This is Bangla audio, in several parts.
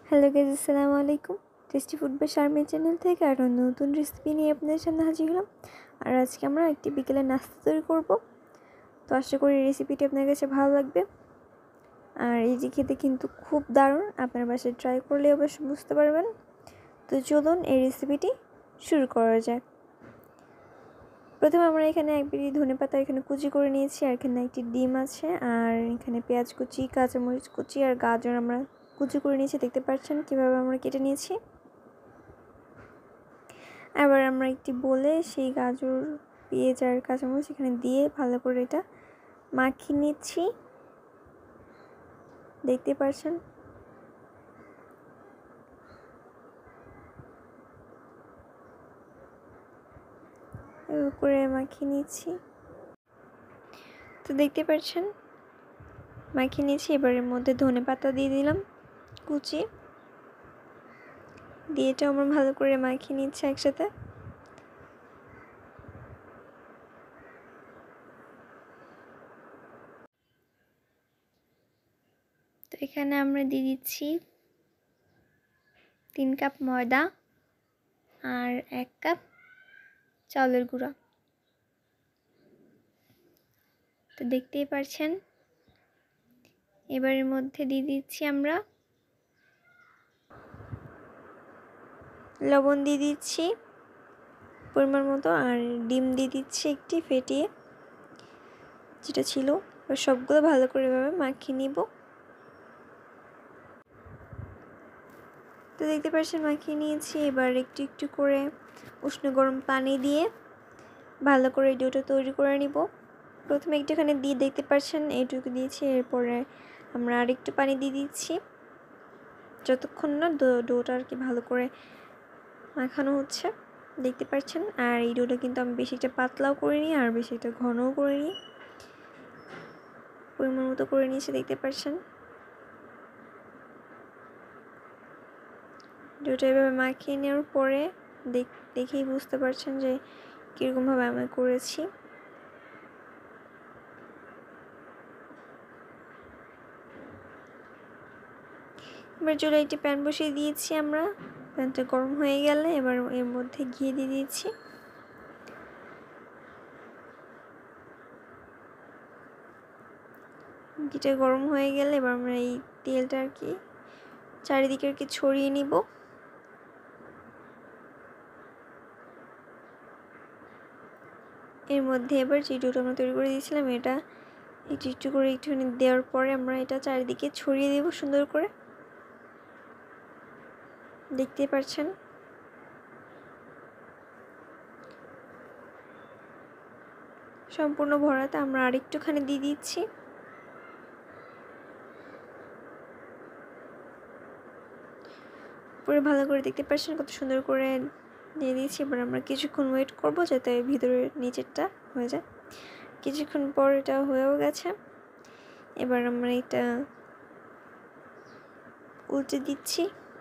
হ্যালো গাইস, আসসালামু আলাইকুম। Tasty food by Sharmin channel থেকে আরও নতুন রেসিপি নিয়ে আপনাদের সামনে হাজির হলাম। আর আজকে আমরা একটি বিকেলের নাস্তা তৈরি করব। তো আশা করি রেসিপিটি আপনার কাছে ভালো লাগবে। আর এই যে খেতে কিন্তু খুব দারুণ, আপনার বাসায় ট্রাই করলে অবশ্যই বুঝতে পারবেন। তো চলুন এই রেসিপিটি শুরু করা যাক। প্রথমে আমরা এখানে এক বিড়ি ধনেপাতা এখানে কুচি করে নিয়েছি, আর এখানে একটি ডিম আছে, আর এখানে পেঁয়াজ কুচি, কাঁচামরিচ কুচি আর গাজর আমরা কুচি করে নিয়েছি। দেখতে পাচ্ছেন কিভাবে আমরা কেটে নিয়েছি। এবার আমরা একটি বলে সেই গাজর, পেঁয়াজ আর কাঁচামরিচ এখানে দিয়ে ভালো করে এটা মাখিয়ে নিচ্ছি। দেখতে পাচ্ছেন এভাবে করে মাখিয়ে নিচ্ছি। তো দেখতে পাচ্ছেন মাখিয়ে নিয়েছি। এবারের মধ্যে ধনেপাতা দিয়ে দিলাম কুচি, দিয়ে এটা আমরা ভালো করে মাখিয়ে নিচ্ছি একসাথে। তো এখানে আমরা দিয়ে দিচ্ছি 3 কাপ ময়দা আর 1 কাপ চাউলের গুঁড়া। তো দেখতেই পাচ্ছেন। এবারের মধ্যে দিয়ে দিচ্ছি আমরা লবণ দিয়ে দিচ্ছি পরিমাণ মতো, আর ডিম দিয়ে দিচ্ছি একটি ফেটিয়ে যেটা ছিল। এবার সবগুলো ভালো করে এভাবে মাখিয়ে নিব। তো দেখতে পাচ্ছেন মাখিয়ে নিয়েছি। এবার একটু একটু করে উষ্ণ গরম পানি দিয়ে ভালো করে ডোটা তৈরি করে নিব। প্রথমে একটুখানি দিয়ে দেখতে পাচ্ছেন এইটুকু দিয়েছি, এরপরে আমরা আরেকটু পানি দিয়ে দিচ্ছি যতক্ষণ না ডোটা আর কি ভালো করে মাখানো হচ্ছে। দেখতে পাচ্ছেন। আর এই ডোটা কিন্তু আমি বেশি একটা পাতলাও করিনি আর বেশি একটা ঘনও করিনি, পরিমাণ মতো করে নিয়েছি। দেখতে পাচ্ছেন ডোটা এভাবে মাখিয়ে নেওয়ার পরে দেখেই বুঝতে পারছেন যে কীরকমভাবে আমি করেছি। এবার চুলায় একটি প্যান বসিয়ে দিয়েছি আমরা। প্যানটা গরম হয়ে গেলে এবার এর মধ্যে ঘি দিয়ে দিয়েছি। ঘিটা গরম হয়ে গেলে এবার আমরা এই তেলটা আর কি চারিদিকে আর কি ছড়িয়ে নিব। এর মধ্যে এবার যে ডোটা আমরা তৈরি করে দিয়েছিলাম এটা একটু একটু করে একটুখানি দেওয়ার পরে আমরা এটা চারিদিকে ছড়িয়ে দেব সুন্দর করে। দেখতে পাচ্ছেন সম্পূর্ণ ভরাতে আমরা আরেকটুখানি দিয়ে দিচ্ছি। পুরো ভালো করে দেখতে পাচ্ছেন কত সুন্দর করে দিয়ে দিয়েছি। এবার আমরা কিছুক্ষণ ওয়েট করব যাতে ভিতরের নিচেরটা হয়ে যায়। কিছুক্ষণ পর এটা হয়েও গেছে। এবার আমরা এটা উল্টে দিচ্ছি।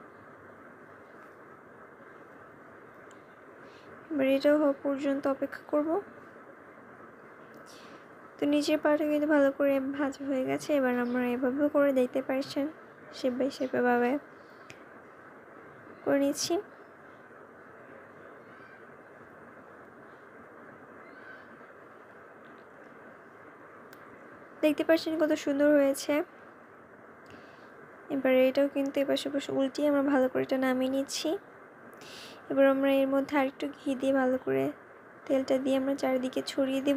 এবার এটাও হওয়া পর্যন্ত অপেক্ষা করব। তো নিচের পাটা কিন্তু ভালো করে ভাজা হয়ে গেছে। এবার আমরা এভাবে করে দেখতে পাচ্ছেন শেপ বাই শেপ এভাবে করে নিচ্ছি। দেখতে পাচ্ছেন কত সুন্দর হয়েছে। এবার এটাও কিন্তু এপাশে সেপাশে উল্টিয়ে আমরা ভালো করে এটা নামিয়ে নিচ্ছি। এবার আমরা এর মধ্যে আরেকটু ঘি দিয়ে ভালো করে তেলটা দিয়ে আমরা চারিদিকে ছড়িয়ে দেব।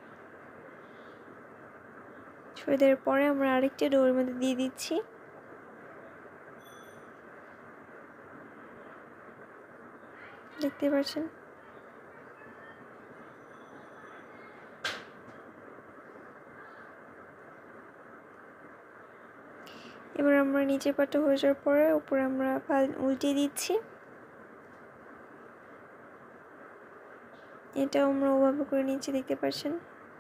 ছড়িয়ে দেওয়ার পরে আমরা আরেকটা ডোর মধ্যে দিয়ে দিচ্ছি। দেখতে পাচ্ছেন এবার আমরা নিচের পাটটা হয়ে যাওয়ার পরে উপরে আমরা উল্টিয়ে দিচ্ছি। এটাও আমরা ওভাবে করে নিচ্ছি। দেখতে পাচ্ছেন।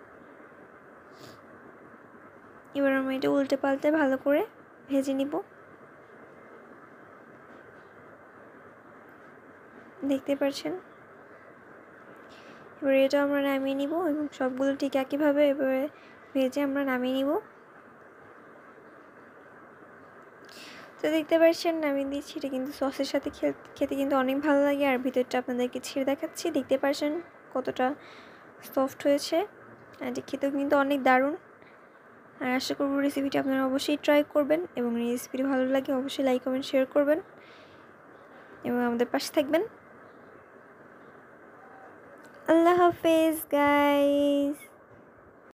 এবার আমরা এটা উল্টে পাল্টে ভালো করে ভেজে নিব। দেখতে পাচ্ছেন। এবার এটা আমরা নামিয়ে নিব এবং সবগুলো ঠিক একইভাবে এবারে ভেজে আমরা নামিয়ে নিব। তো দেখতে পাচ্ছেন আমি দিচ্ছি, এটা কিন্তু সসের সাথে খেতে কিন্তু অনেক ভালো লাগে। আর ভিতরটা আপনাদেরকে ছিঁড়ে দেখাচ্ছি, দেখতে পাচ্ছেন কতটা সফট হয়েছে। আর এটা খেতেও কিন্তু অনেক দারুণ। আর আশা করব রেসিপিটা আপনারা অবশ্যই ট্রাই করবেন, এবং রেসিপিটি ভালো লাগে অবশ্যই লাইক কমেন্ট শেয়ার করবেন এবং আমাদের পাশে থাকবেন। আল্লাহ হাফেজ গাইস।